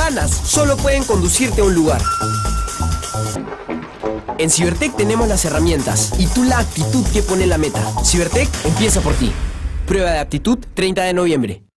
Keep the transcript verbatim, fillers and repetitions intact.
ganas, solo pueden conducirte a un lugar. En Cibertech tenemos las herramientas y tú la actitud que pone la meta. Cibertech empieza por ti. Prueba de aptitud treinta de noviembre.